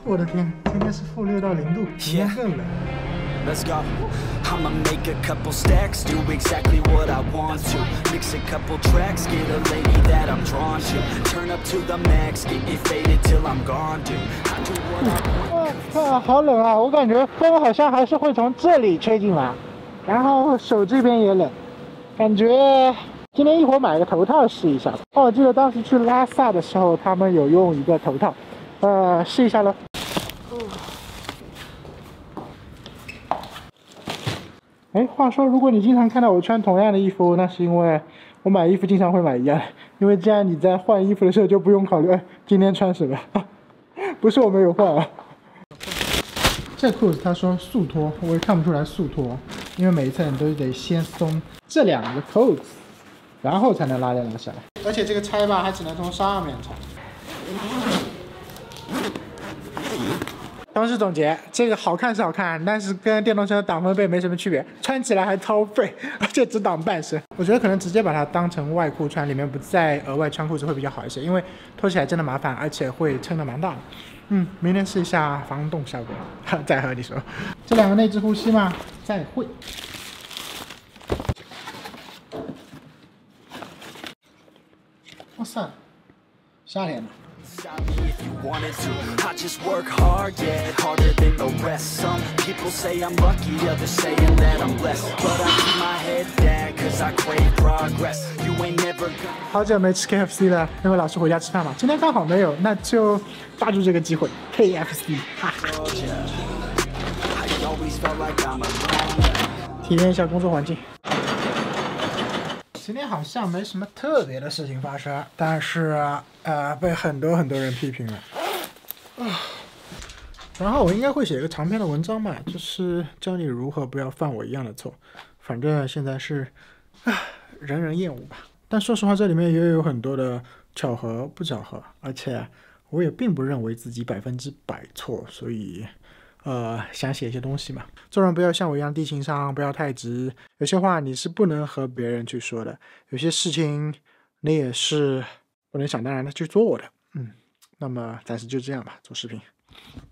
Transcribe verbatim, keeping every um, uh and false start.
我的天，今天是负六到零度，明天更冷。 Let's go. I'ma make a couple stacks, do exactly what I want to. Mix a couple tracks, get a lady that I'm drawn to. Turn up to the max, get it faded till I'm gone, dude. I do what I want. 啊，好冷啊！我感觉风好像还是会从这里吹进来，然后手这边也冷，感觉今天一会儿买个头套试一下。哦，我记得当时去拉萨的时候，他们有用一个头套，呃，试一下喽。哎，话说，如果你经常看到我穿同样的衣服，那是因为我买衣服经常会买一样的，因为这样你在换衣服的时候就不用考虑，哎，今天穿什么，不是我没有换啊。这裤子他说速脱，我也看不出来速脱，因为每一次你都得先松这两个扣子，然后才能拉链拉下来。而且这个拆吧，还只能从上面拆。同时总结，这个好看是好看，但是跟电动车挡风被没什么区别，穿起来还超废，而且只挡半身。我觉得可能直接把它当成外裤穿，里面不再额外穿裤子会比较好一些，因为脱起来真的麻烦，而且会撑得蛮大的。嗯，明天试一下防冻效果，再和你说。这两个内置护膝嘛，再会。哇塞，夏天了。 If you wanted to, I just work hard, yeah, harder than the rest. Some people say I'm lucky, others saying that I'm blessed. But I keep my head down, cause I crave progress. You ain't never gonna... 好久没吃 K F C 了，因为老是回家吃饭嘛。今天刚好没有，那就抓住这个机会 K F C， 哈哈。体验一下工作环境。今天好像没什么特别的事情发生，但是呃被很多很多人批评了。啊，然后我应该会写一个长篇的文章嘛，就是教你如何不要犯我一样的错。反正现在是啊人人厌恶吧。但说实话，这里面也有很多的巧合不巧合，而且我也并不认为自己百分之百错，所以。呃，想写一些东西嘛，做人不要像我一样低情商，不要太直。有些话你是不能和别人去说的，有些事情你也是不能想当然的去做的。嗯，那么暂时就这样吧，做视频。